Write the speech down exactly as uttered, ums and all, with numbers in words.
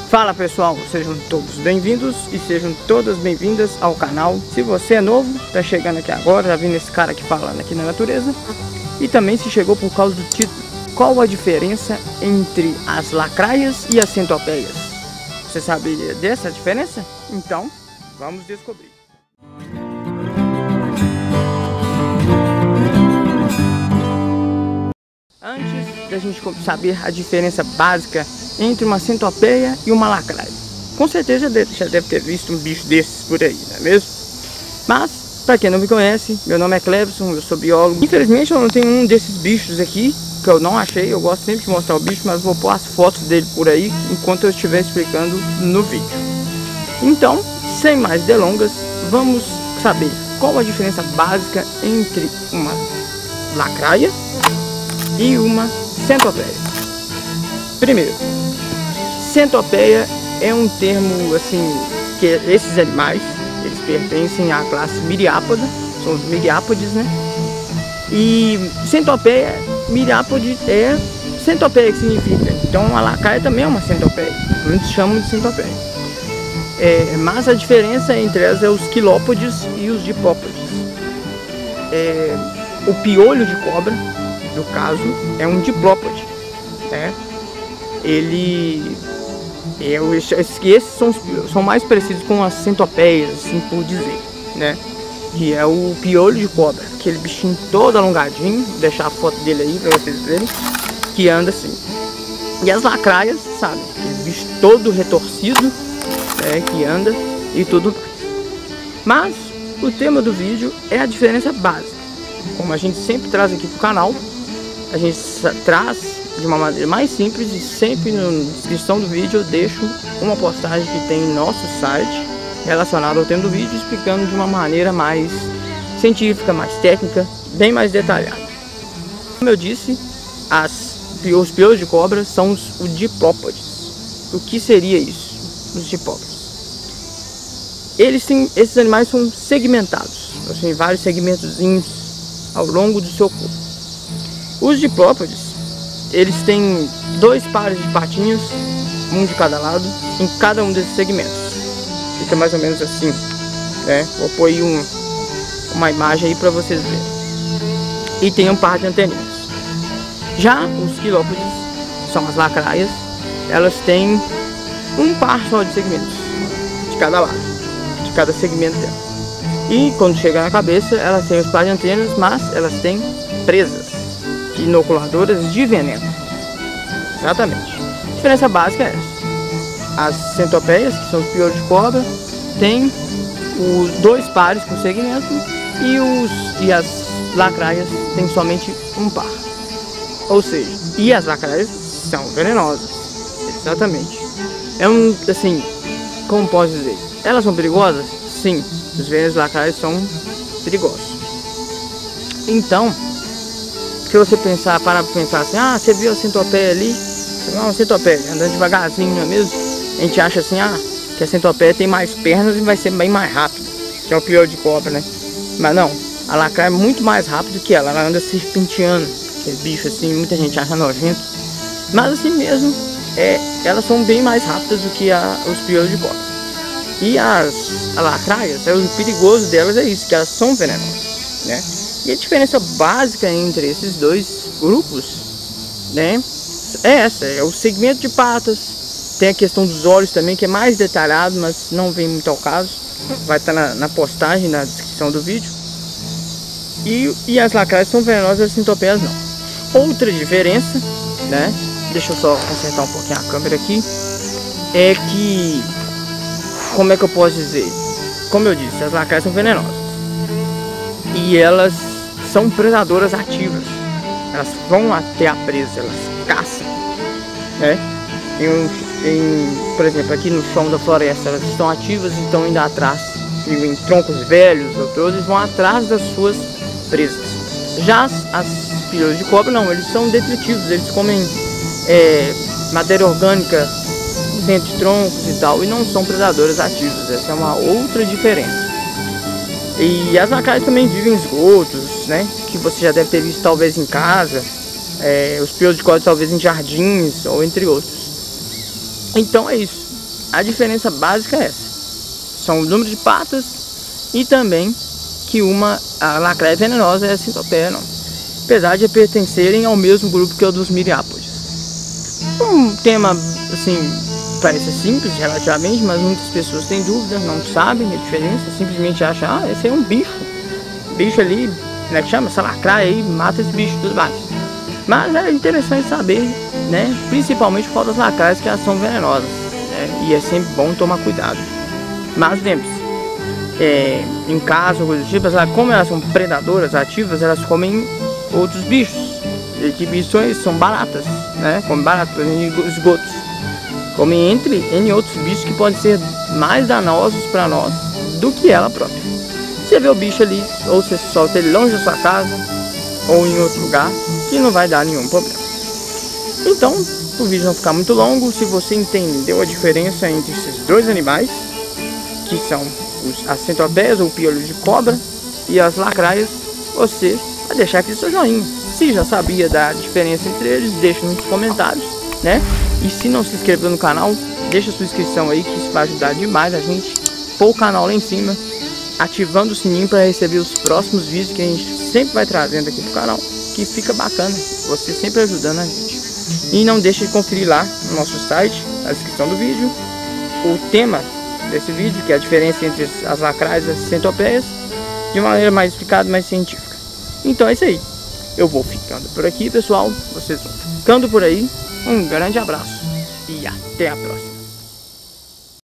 Fala pessoal, sejam todos bem-vindos e sejam todas bem-vindas ao canal. Se você é novo, tá chegando aqui agora, tá vendo esse cara aqui falando aqui na natureza. E também se chegou por causa do título. Qual a diferença entre as lacraias e as centopeias? Você sabe dessa diferença? Então, vamos descobrir. Antes da gente saber a diferença básica entre uma centopeia e uma lacraia, com certeza já deve ter visto um bicho desses por aí, não é mesmo? Mas, para quem não me conhece, meu nome é Clevson, eu sou biólogo. Infelizmente eu não tenho um desses bichos aqui, que eu não achei. Eu gosto sempre de mostrar o bicho, mas vou pôr as fotos dele por aí enquanto eu estiver explicando no vídeo. Então, sem mais delongas, vamos saber qual a diferença básica entre uma lacraia e uma centopeia. Primeiro, centopeia é um termo assim que esses animais, eles pertencem à classe miriápoda, são os miriápodes, né? E centopeia, miriápode é centopeia que significa. Então a lacraia também é uma centopeia, muitos chamam de centopeia. É, mas a diferença entre elas é os quilópodes e os dipópodes. É, o piolho de cobra, no caso, é um diplópode, né? Ele, eu, esses são, são mais parecidos com as centopeias, assim por dizer, né? Que é o piolho de cobra, aquele bichinho todo alongadinho, vou deixar a foto dele aí para vocês verem, que anda assim. E as lacraias, sabe? Aquele bicho todo retorcido, né? Que anda e tudo mais. Mas o tema do vídeo é a diferença básica. Como a gente sempre traz aqui pro canal, a gente traz de uma maneira mais simples e sempre na descrição do vídeo eu deixo uma postagem que tem em nosso site relacionado ao tema do vídeo, explicando de uma maneira mais científica, mais técnica, bem mais detalhada. Como eu disse, as, os piolhos de cobra são os, os diplópodes. O que seria isso? Os diplópodes. Eles têm, esses animais são segmentados, assim, vários segmentozinhos ao longo do seu corpo. Os diplópodes, eles têm dois pares de patinhas, um de cada lado, em cada um desses segmentos. Fica mais ou menos assim, né? Vou pôr aí um, uma imagem aí para vocês verem. E tem um par de anteninhas. Já os quilópodes, são as lacraias, elas têm um par só de segmentos, de cada lado, de cada segmento dela. E quando chega na cabeça, elas têm os par de antenas, mas elas têm presas inoculadoras de veneno. Exatamente. A diferença básica é essa. As centopeias, que são os piolhos de cobra, têm os dois pares com segmento e, os, e as lacraias têm somente um par. Ou seja, e as lacraias são venenosas. Exatamente. É um, assim, como posso dizer? Elas são perigosas? Sim, os venenos lacraias são perigosos. Então, se você pensar, parar para pensar assim, ah, você viu a centopeia ali? Você viu uma centopeia andando devagarzinho, não é mesmo? A gente acha assim, ah, que a centopeia tem mais pernas e vai ser bem mais rápido, que é o piolho de cobra, né? Mas não, a lacraia é muito mais rápido que ela, ela anda serpenteando, aquele bicho assim, muita gente acha nojento. Mas assim mesmo, é, elas são bem mais rápidas do que a, os piolhos de cobra. E as, as lacraias, é, o perigoso delas é isso, que elas são venenosas, né? E a diferença básica entre esses dois grupos, né, é essa, é o segmento de patas. Tem a questão dos olhos também, que é mais detalhado, mas não vem muito ao caso. Vai estar na, na postagem, na descrição do vídeo. E, e as lacraias são venenosas, as centopeias não. Outra diferença, né, deixa eu só consertar um pouquinho a câmera aqui, é que, como é que eu posso dizer? Como eu disse, as lacraias são venenosas. E elas são predadoras ativas. Elas vão até a presa, elas caçam, né? Em, em, por exemplo, aqui no chão da floresta, elas estão ativas e estão indo atrás. E em troncos velhos ou todos, eles vão atrás das suas presas. Já as, as piolhos de cobra não, eles são detritivos, eles comem é, matéria orgânica dentro de troncos e tal, e não são predadoras ativas. Essa é uma outra diferença. E as lacraias também vivem em esgotos, né? Que você já deve ter visto talvez em casa. É, os piolhos de cobra talvez em jardins, ou entre outros. Então é isso. a diferença básica é essa. São o número de patas e também que uma, a lacraia venenosa é a centopeia não. Apesar de pertencerem ao mesmo grupo que é o dos miriápodes. Um tema, assim, parece simples relativamente, mas muitas pessoas têm dúvidas, não sabem a diferença, simplesmente acham, ah, esse é um bicho. Bicho ali, como é que chama? Essa lacraia aí, mata esse bicho e tudo mais. Mas é interessante saber, né? Principalmente por causa das lacraias que elas são venenosas, né? E é sempre bom tomar cuidado. Mas lembre-se, é, em caso, coisa do tipo, como elas são predadoras ativas, elas comem outros bichos. E que bichos são baratas, né? Comem baratas em esgotos. Comem entre N outros bichos que podem ser mais danosos para nós do que ela própria. Você vê o bicho ali, ou você solta ele longe da sua casa, ou em outro lugar, que não vai dar nenhum problema. Então, o vídeo não ficar muito longo, se você entendeu a diferença entre esses dois animais, que são os, as centopeias ou piolhos de cobra e as lacraias, você vai deixar aqui seu joinha. Se já sabia da diferença entre eles, deixa nos comentários, né? E se não se inscreveu no canal, deixa sua inscrição aí, que isso vai ajudar demais a gente pôr o canal lá em cima, ativando o sininho para receber os próximos vídeos que a gente sempre vai trazendo aqui pro canal, que fica bacana, você sempre ajudando a gente. E não deixe de conferir lá no nosso site, na descrição do vídeo, o tema desse vídeo, que é a diferença entre as lacraias e as centopeias, de uma maneira mais explicada, mais científica. Então é isso aí. Eu vou ficando por aqui, pessoal. Vocês vão ficando por aí. Um grande abraço e até a próxima.